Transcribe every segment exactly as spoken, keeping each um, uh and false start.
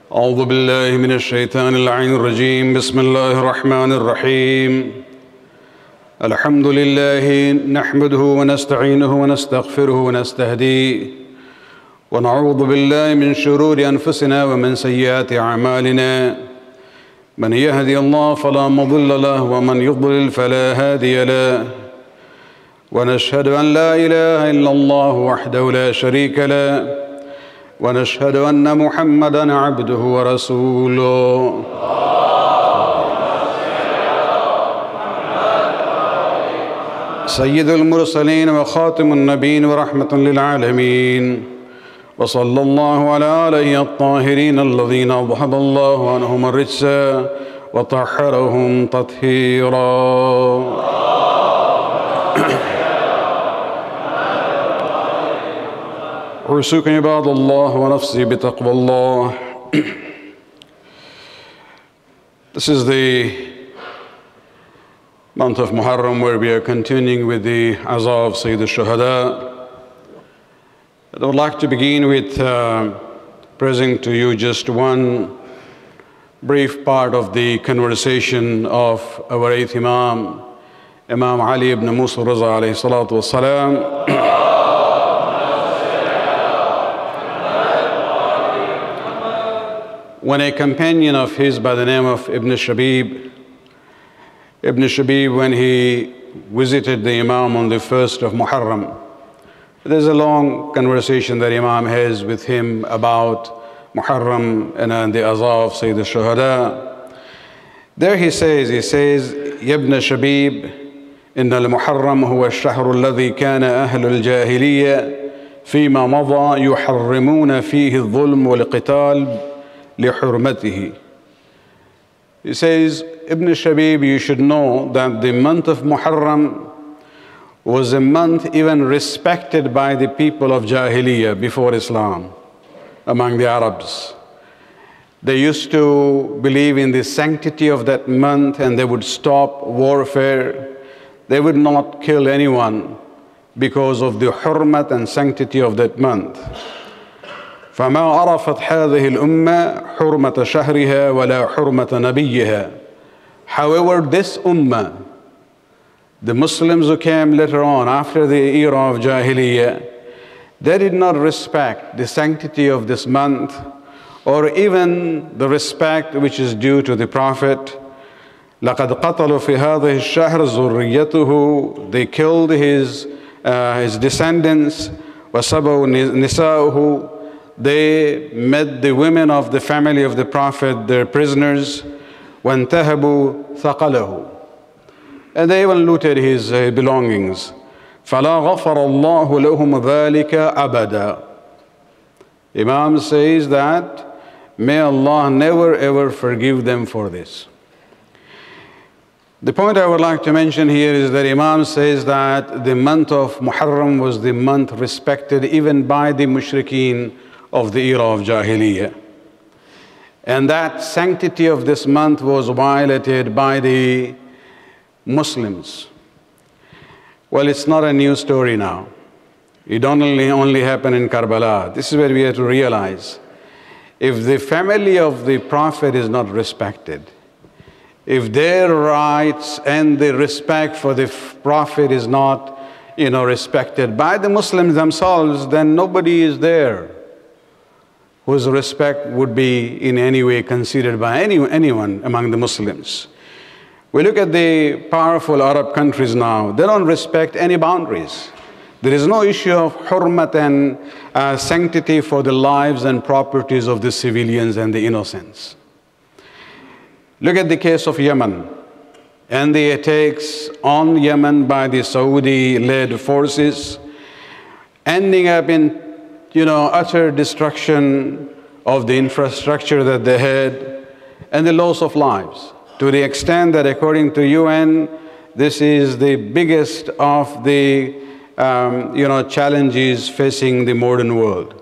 أعوذ بالله من الشيطان اللعين الرجيم بسم الله الرحمن الرحيم الحمد لله نحمده ونستعينه ونستغفره ونستهديه ونعوذ بالله من شرور أنفسنا ومن سيئات أعمالنا من يهدي الله فلا مضل له ومن يضلل فلا هادي له ونشهد أن لا إله إلا الله وحده لا شريك له ونشهد أن محمدًا عبده ورسوله سيد المرسلين وخاتم النبيين ورحمة للعالمين وصلى الله على آله الطاهرين الذين أذهب الله عنهم الرجس وطهرهم تطهيرا. أوصيكم عباد الله ونفسي بتقوى الله. This is the month of Muharram, where we are continuing with the Azaa of Sayyid al-Shuhada. I would like to begin with uh, presenting to you just one brief part of the conversation of our eighth Imam, Imam Ali ibn Musa Riza alayhi salatu wassalam. When a companion of his by the name of Ibn Shabib, Ibn Shabib, when he visited the Imam on the first of Muharram, there's a long conversation that Imam has with him about Muharram and uh, the Azaa of Sayyid al-Shuhada. There he says, he says, Ibn Shabib, إن المحرم هو الشهر الذي كان أهل الجاهلية فيما مضى يحرمون فيه الظلم والقتال لحرمته. He says, Ibn Shabib, you should know that the month of Muharram was a month even respected by the people of Jahiliyyah before Islam, among the Arabs. They used to believe in the sanctity of that month, and they would stop warfare. They would not kill anyone because of the hurmat and sanctity of that month. فما عرفت هذه الأمة حرمة شهرها ولا حرمة نبيها. However, this ummah, the Muslims who came later on after the era of Jahiliyyah, they did not respect the sanctity of this month or even the respect which is due to the Prophet. لقد قتلوا في هذه الشهر ذريته. They killed his, uh, his descendants. وسبوا نساؤه. They made the women of the family of the Prophet their prisoners. وانتهبوا ثقله. And they even looted his uh, belongings. فلا غفر الله لهم ذلك أبدا. Imam says that may Allah never ever forgive them for this. The point I would like to mention here is that Imam says that the month of Muharram was the month respected even by the mushrikeen of the era of Jahiliyyah. And that sanctity of this month was violated by the Muslims. Well, it's not a new story now. It only, only happened in Karbala. This is where we have to realize, if the family of the Prophet is not respected, if their rights and the respect for the Prophet is not, you know, respected by the Muslims themselves, then nobody is there whose respect would be in any way considered by any, anyone among the Muslims. We look at the powerful Arab countries now, they don't respect any boundaries. There is no issue of hurmat and uh, sanctity for the lives and properties of the civilians and the innocents. Look at the case of Yemen and the attacks on Yemen by the Saudi-led forces, ending up in, you know, utter destruction of the infrastructure that they had and the loss of lives, to the extent that according to U N, this is the biggest of the um, you know, challenges facing the modern world.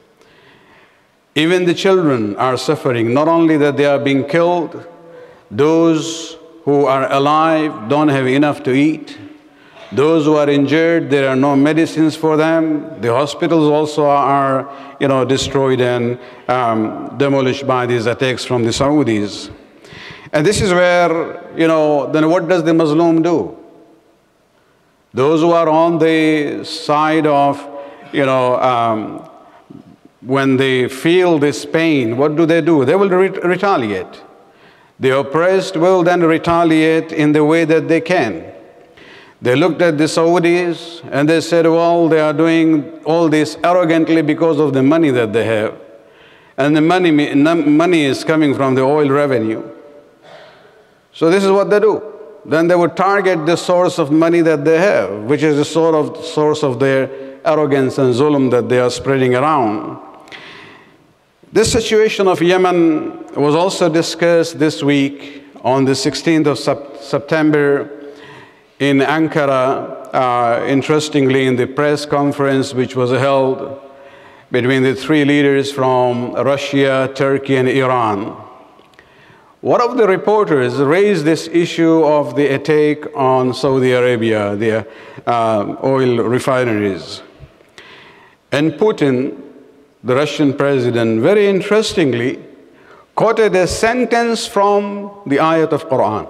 Even the children are suffering, not only that they are being killed, those who are alive don't have enough to eat. Those who are injured, there are no medicines for them. The hospitals also are, you know, destroyed and um, demolished by these attacks from the Saudis. And this is where, you know, then what does the Muslim do? Those who are on the side of, you know, um, when they feel this pain, what do they do? They will re retaliate. The oppressed will then retaliate in the way that they can. They looked at the Saudis and they said, well, they are doing all this arrogantly because of the money that they have. And the money, money is coming from the oil revenue. So this is what they do. Then they would target the source of money that they have, which is the sort of source of their arrogance and zulm that they are spreading around. This situation of Yemen was also discussed this week on the sixteenth of September in Ankara, uh, interestingly in the press conference which was held between the three leaders from Russia, Turkey and Iran. One of the reporters raised this issue of the attack on Saudi Arabia, the uh, oil refineries. And Putin, the Russian president, very interestingly, quoted a sentence from the ayat of Quran.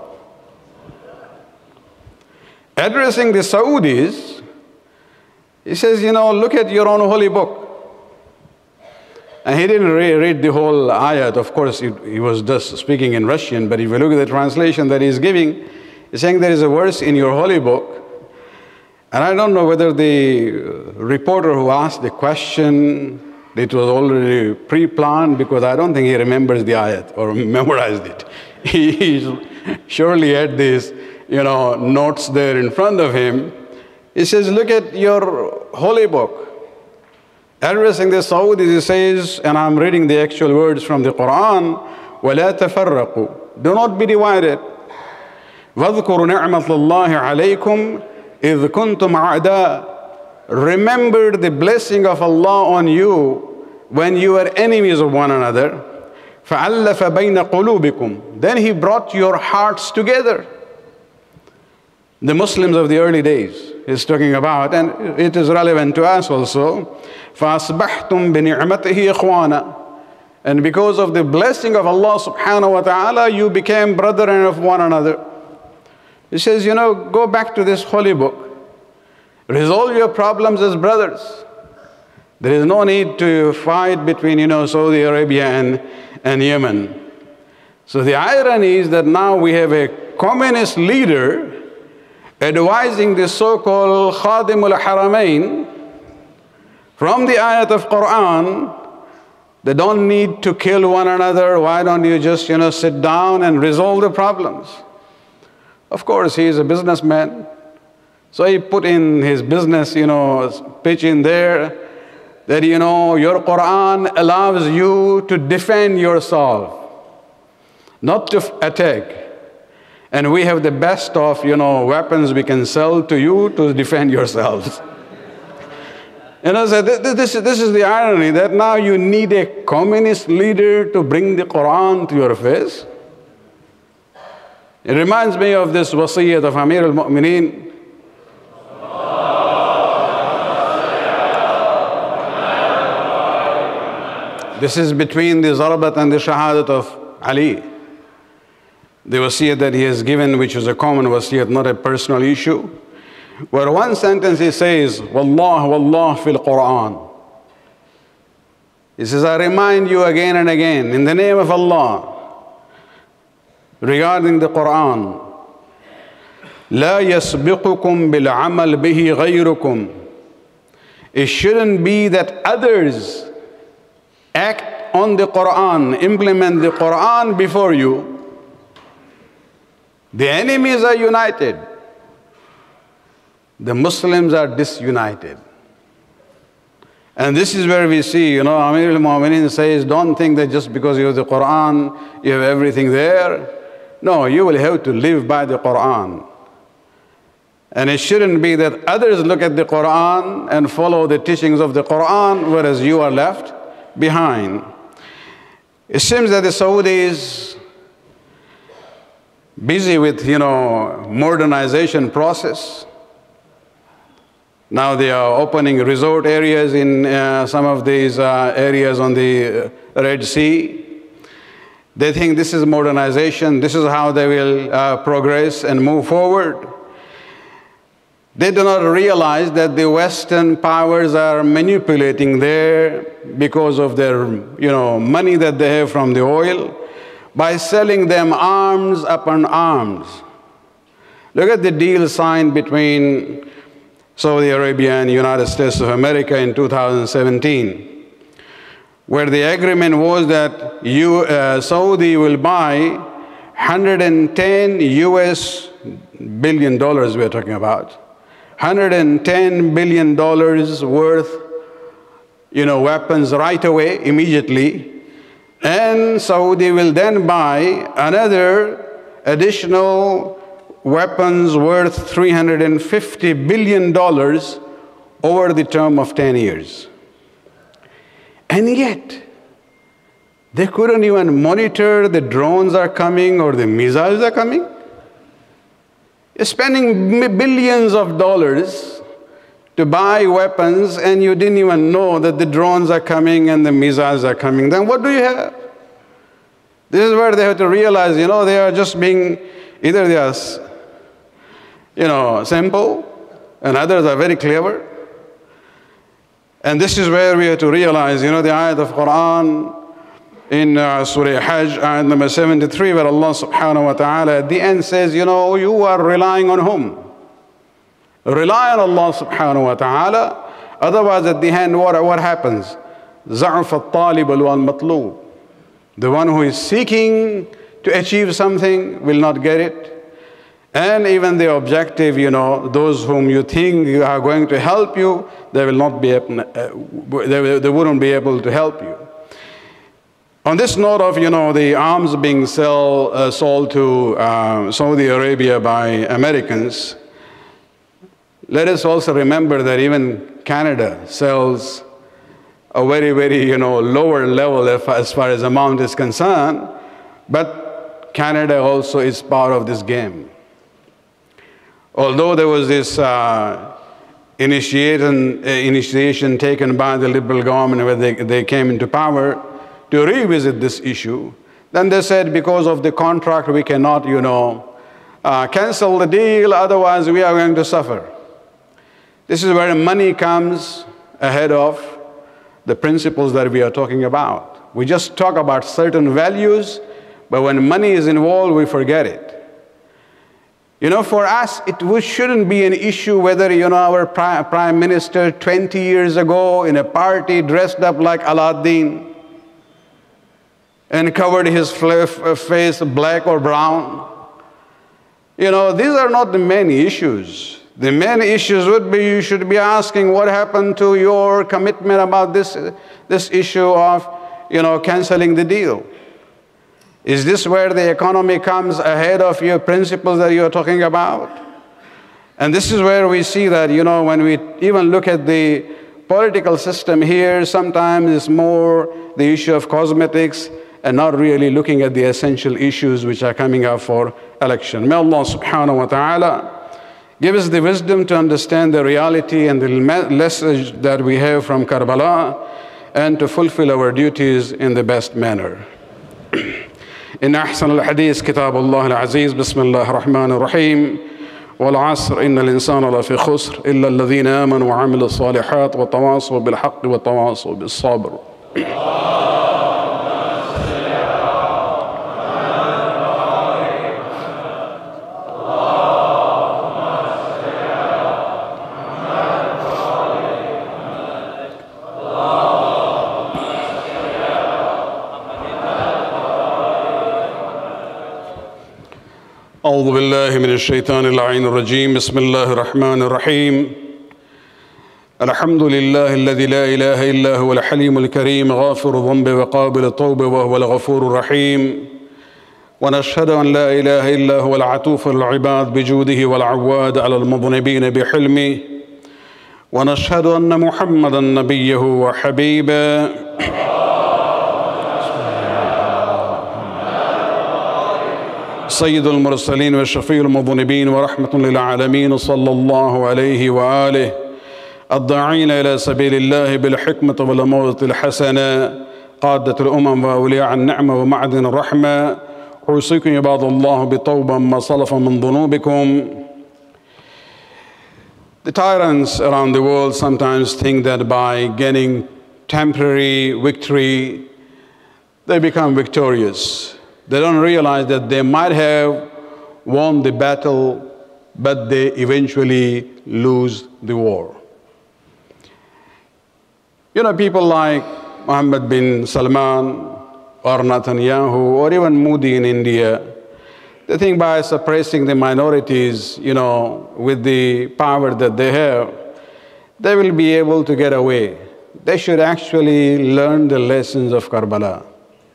Addressing the Saudis, he says, you know, look at your own holy book. And he didn't re read the whole ayat. Of course, he, he was just speaking in Russian, but if you look at the translation that he's giving, he's saying there is a verse in your holy book. And I don't know whether the reporter who asked the question, it was already pre-planned, because I don't think he remembers the ayat or memorized it. He surely had these, you know, notes there in front of him. He says, look at your holy book. Addressing the Saudis, he says, and I'm reading the actual words from the Quran, وَلَا تَفَرَّقُوا. Do not be divided. وَاذْكُرُوا نِعْمَةَ اللَّهِ عَلَيْكُمْ إِذْ كُنْتُمْ أَعْدَاءَ. Remember the blessing of Allah on you when you were enemies of one another. فَأَلَّفَ بَيْنَ قُلُوبِكُمْ. Then He brought your hearts together. The Muslims of the early days is talking about, and it is relevant to us also. فَأَصْبَحْتُمْ بِنِعْمَتِهِ إِخْوَانًا. And because of the blessing of Allah subhanahu wa ta'ala, you became brethren of one another. He says, you know, go back to this holy book. Resolve your problems as brothers. There is no need to fight between, you know, Saudi Arabia and, and Yemen. So the irony is that now we have a communist leader advising the so-called Khadimul Haramain from the ayat of Quran, they don't need to kill one another. Why don't you just, you know, sit down and resolve the problems? Of course, he is a businessman. So he put in his business, you know, pitch in there that, you know, your Quran allows you to defend yourself, not to attack. And we have the best of, you know, weapons we can sell to you to defend yourselves. And I said, this, this is the irony, that now you need a communist leader to bring the Quran to your face. It reminds me of this wasiyyat of Amir al-Mu'mineen. This is between the Zarabat and the Shahadat of Ali. The wasiyyat that he has given, which is a common wasiyyat, not a personal issue. Where one sentence he says, Wallah, Wallah fil Quran. He says, I remind you again and again, in the name of Allah, regarding the Quran, لا يسبقكم بالعمل به غيركم. It shouldn't be that others act on the Quran, implement the Quran before you. The enemies are united. The Muslims are disunited. And this is where we see, you know, Amir al-Mu'mineen says, don't think that just because you have the Quran, you have everything there. No, you will have to live by the Quran. And it shouldn't be that others look at the Quran and follow the teachings of the Quran, whereas you are left behind. It seems that the Saudis, busy with, you know, modernization process, Now they are opening resort areas in uh, some of these uh, areas on the Red Sea. They think this is modernization, this is how they will uh, progress and move forward. They do not realize that the Western powers are manipulating there because of their, you know, money that they have from the oil, by selling them arms upon arms. Look at the deal signed between Saudi Arabia and United States of America in two thousand seventeen, where the agreement was that you, uh, Saudi will buy one hundred ten U S billion dollars we're talking about, one hundred ten billion dollars worth, you know, weapons right away, immediately, and Saudi will then buy another additional weapons worth three hundred fifty billion dollars over the term of ten years. And yet, they couldn't even monitor the drones are coming or the missiles are coming. You're spending billions of dollars to buy weapons and you didn't even know that the drones are coming and the missiles are coming. Then what do you have? This is where they have to realize, you know, they are just being, either they are, you know, simple, and others are very clever. And this is where we have to realize, you know, the ayat of Quran in uh, Surah Hajj, ayat number seventy-three, where Allah subhanahu wa ta'ala at the end says, you know, you are relying on whom? Rely on Allah subhanahu wa ta'ala. Otherwise, at the end, what, what happens? زَعْفَ الطَّالِبُ وَالْمَطْلُوبُ. The one who is seeking to achieve something will not get it. And even the objective, you know, those whom you think are going to help you, they will not be able, uh, they, they wouldn't be able to help you. On this note of, you know, the arms being sell, uh, sold to uh, Saudi Arabia by Americans, let us also remember that even Canada sells a very, very, you know, lower level as far as amount is concerned, but Canada also is part of this game. Although there was this uh, initiation, uh, initiation taken by the Liberal government where they, they came into power to revisit this issue, then they said because of the contract we cannot, you know, uh, cancel the deal, otherwise we are going to suffer. This is where money comes ahead of the principles that we are talking about. We just talk about certain values, but when money is involved, we forget it. You know, for us, it shouldn't be an issue whether, you know, our prime minister twenty years ago in a party dressed up like Aladdin and covered his face black or brown. You know, these are not the main issues. The main issues would be, you should be asking what happened to your commitment about this, this issue of, you know, canceling the deal. Is this where the economy comes ahead of your principles that you're talking about? And this is where we see that, you know, when we even look at the political system here, sometimes it's more the issue of cosmetics and not really looking at the essential issues which are coming up for election. May Allah subhanahu wa ta'ala give us the wisdom to understand the reality and the message that we have from Karbala and to fulfill our duties in the best manner. إن أحسن الحديث كتاب الله العزيز بسم الله الرحمن الرحيم والعصر إن الإنسان لفي خسر إلا الذين آمنوا وعملوا الصالحات وتواصوا بالحق وتواصوا بالصبر. أعوذ بالله من الشيطان اللعين الرجيم بسم الله الرحمن الرحيم الحمد لله الذي لا إله إلا هو الحليم الكريم غافر الذنب وقابل التوب وهو الغفور الرحيم ونشهد أن لا إله إلا هو العطوف العباد بجوده والعواد على المذنبين بحلمه ونشهد أن محمدا نبيه وحبيبه سيد المرسلين وشفيع المذنبين ورحمة للعالمين صلى الله عليه وآله الداعين إلى سبيل الله بالحكمة والموعظة الحسنة قادة الأمم وأولياء النعمة ومعدن الرحمة أوصيكم عباد الله بتوبة ما سلف من ذنوبكم. The tyrants around the world sometimes think that by gaining temporary victory, they become victorious. They don't realize that they might have won the battle, but they eventually lose the war. You know, people like Mohammed bin Salman or Netanyahu or even Modi in India, they think by suppressing the minorities, you know, with the power that they have, they will be able to get away. They should actually learn the lessons of Karbala.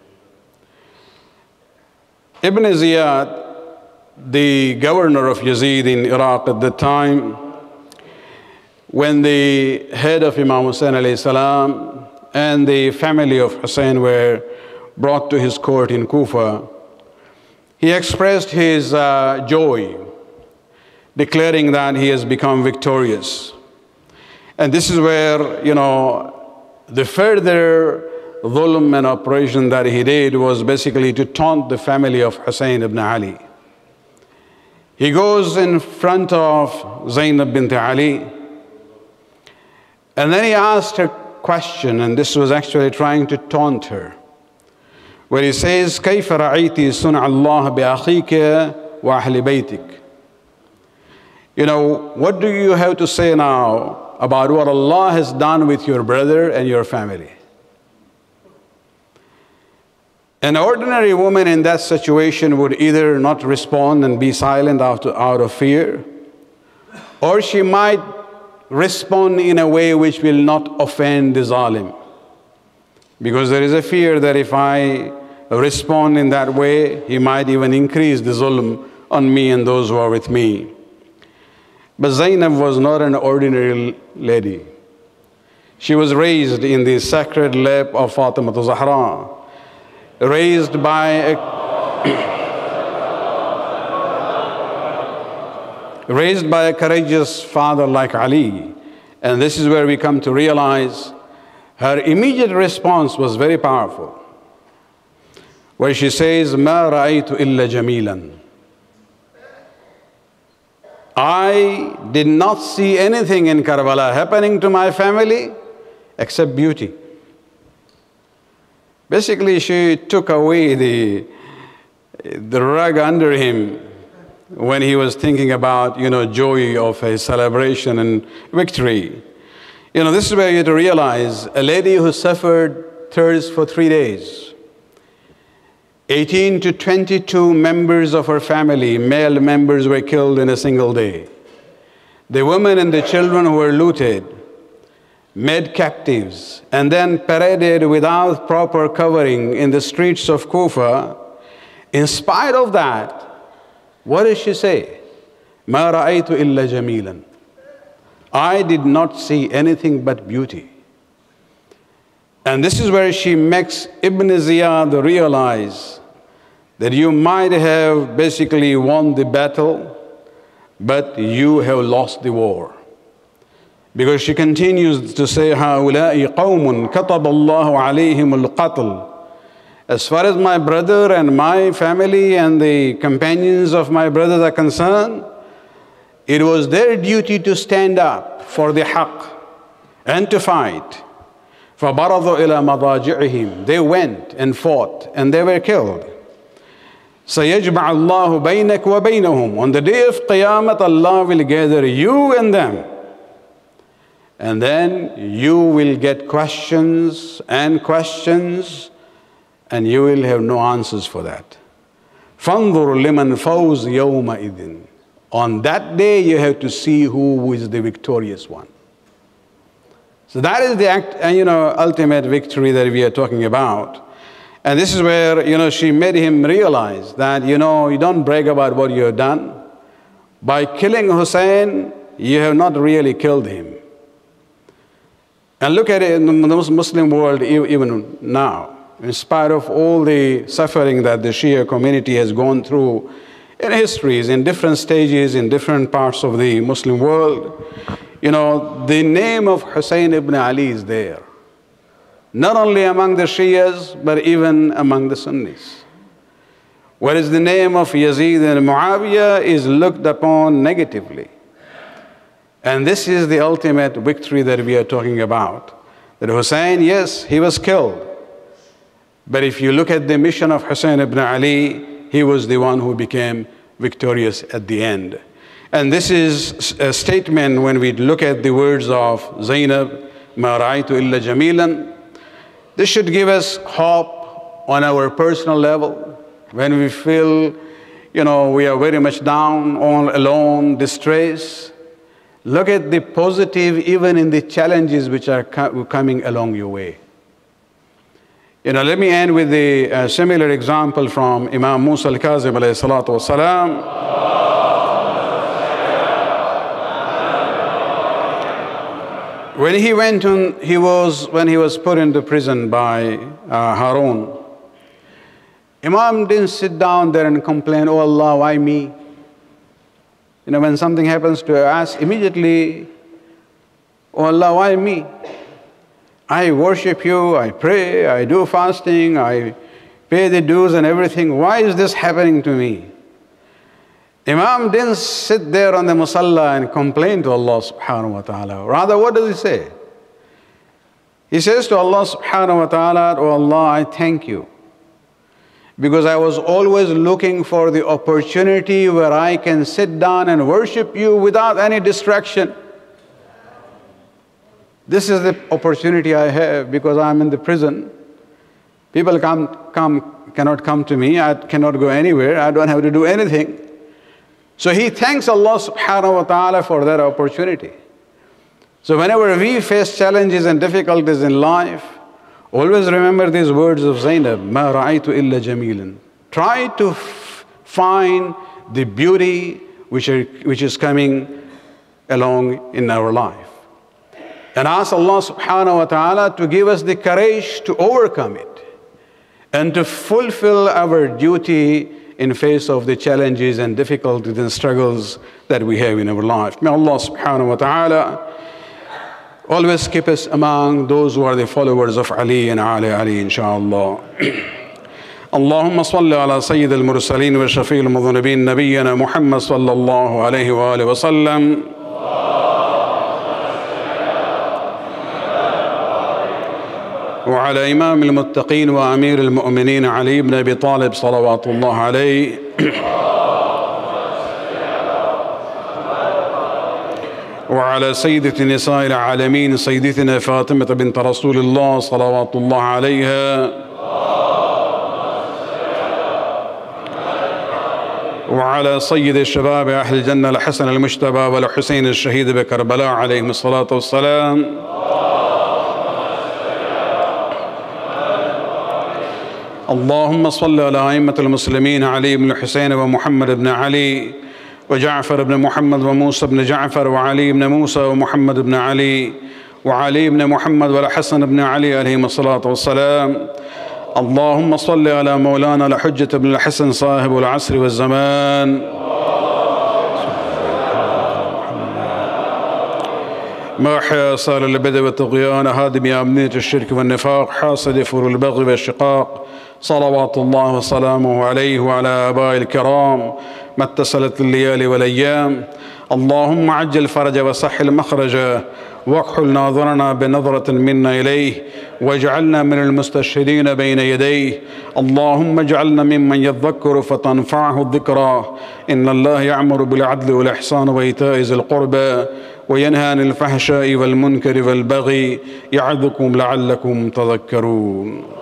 Ibn Ziyad, the governor of Yazid in Iraq at the time, when the head of Imam Hussein alayhi salam and the family of Hussein were brought to his court in Kufa, he expressed his uh, joy, declaring that he has become victorious. And this is where, you know, the further dhulm and oppression that he did was basically to taunt the family of Hussein ibn Ali. He goes in front of Zainab bint Ali, and then he asked her a question, and this was actually trying to taunt her, where he says, كيف رأيتي صنع الله بأخيك وأهل بيتك? You know, what do you have to say now about what Allah has done with your brother and your family? An ordinary woman in that situation would either not respond and be silent out, out of fear, or she might respond in a way which will not offend the zalim. Because there is a fear that if I respond in that way, he might even increase the zulm on me and those who are with me. But Zainab was not an ordinary lady. She was raised in the sacred lap of Fatima Zahra, raised by a raised by a courageous father like Ali. And this is where we come to realize her immediate response was very powerful, where she says, مَا رَأَيْتُ إِلَّا جَمِيلًا. I did not see anything in Karbala happening to my family except beauty. Basically, she took away the, the rug under him when he was thinking about, you know, joy of a celebration and victory. You know, this is where you have to realize a lady who suffered thirst for three days. eighteen to twenty-two members of her family, male members, were killed in a single day. The women and the children who were looted, made captives, and then paraded without proper covering in the streets of Kufa. In spite of that, what does she say? مَا رَأَيْتُ إِلَّا جَمِيلًا. I did not see anything but beauty. And this is where she makes Ibn Ziyad realize that you might have basically won the battle, but you have lost the war. Because she continues to say, هَؤُلَاءِ قَوْمٌ كَتَبَ اللَّهُ عَلَيْهِمُ الْقَتْلِ. As far as my brother and my family and the companions of my brothers are concerned, it was their duty to stand up for the haqq and to fight. فَبَرَضُوا إِلَى مَضَاجِعِهِمْ. They went and fought and they were killed. سَيَجْمَعَ اللَّهُ بَيْنَكَ وَبَيْنَهُمْ. On the day of Qiyamah, Allah will gather you and them. And then you will get questions and questions, and you will have no answers for that. فَانظُرْ لِمَنْ فَوْزْ يَوْمَئِذٍ. On that day, you have to see who is the victorious one. So that is the act, and you know, ultimate victory that we are talking about. And this is where, you know, she made him realize that, you know, you don't brag about what you have done. By killing Hussein, you have not really killed him. And look at it in the Muslim world even now. In spite of all the suffering that the Shia community has gone through in histories, in different stages, in different parts of the Muslim world, you know, the name of Hussein ibn Ali is there. Not only among the Shias, but even among the Sunnis. Whereas the name of Yazid and Muawiyah is looked upon negatively. And this is the ultimate victory that we are talking about. That Hussein, yes, he was killed. But if you look at the mission of Hussein ibn Ali, he was the one who became victorious at the end. And this is a statement when we look at the words of Zainab, Ma ra'aytu illa jamilan. This should give us hope on our personal level. When we feel, you know, we are very much down, all alone, distressed, look at the positive even in the challenges which are co coming along your way. You know, let me end with a uh, similar example from Imam Musa al-Kazim alayhi salatu wasalam. When he went on, he was, when he was put into prison by uh, Harun, Imam didn't sit down there and complain, oh Allah, why me? You know, when something happens to us, immediately, oh Allah, why me? I worship you, I pray, I do fasting, I pay the dues and everything. Why is this happening to me? Imam didn't sit there on the musalla and complain to Allah subhanahu wa ta'ala. Rather, what does he say? He says to Allah subhanahu wa ta'ala, oh Allah, I thank you. Because I was always looking for the opportunity where I can sit down and worship you without any distraction. This is the opportunity I have because I'm in the prison. People come, come, cannot come to me. I cannot go anywhere. I don't have to do anything. So he thanks Allah subhanahu wa ta'ala for that opportunity. So whenever we face challenges and difficulties in life, always remember these words of Zainab, Ma ra'aytu illa jamilan. Try to find the beauty which, are, which is coming along in our life. And ask Allah subhanahu wa ta'ala to give us the courage to overcome it and to fulfill our duty in face of the challenges and difficulties and struggles that we have in our life. May Allah subhanahu wa ta'ala always keep us among those who are the followers of Ali and Ali Ali, inshallah. اللهم صل على سيد المرسلين وشفيع المذنبين نبينا محمد صلى الله عليه وآله وسلم وعلى إمام المتقين وأمير المؤمنين علي بن أبي طالب صلوات الله عليه وعلى سيدة نساء العالمين سيدتنا فاطمة بنت رسول الله صلوات الله عليها وعلى سيد الشباب أهل الجنة الحسن المجتبى والحسين الشهيد بكربلاء عليهم الصلاة والسلام اللهم صل على أئمة المسلمين علي بن الحسين ومحمد بن علي وجعفر بن محمد وموسى بن جعفر وعلي بن موسى ومحمد بن علي وعلي بن محمد والحسن بن علي عليهم الصلاة والسلام اللهم صل على مولانا الحجة بن الحسن صاحب العصر والزمان ما أحيا صار البدء والطغيان هادم أمنية الشرك والنفاق حاصد فر البغي والشقاق صلوات الله وسلامه عليه وعلى آبائه الكرام ما اتصلت الليالي والأيام اللهم عجل فرج وسحل مخرجا واكحل ناظرنا بنظرة منا إليه واجعلنا من المستشهدين بين يديه اللهم اجعلنا ممن يذكر فتنفعه الذكرى إن الله يأمر بالعدل والإحسان وإيتاء ذي القربى وينهى عن الفحشاء والمنكر والبغي يعظكم لعلكم تذكرون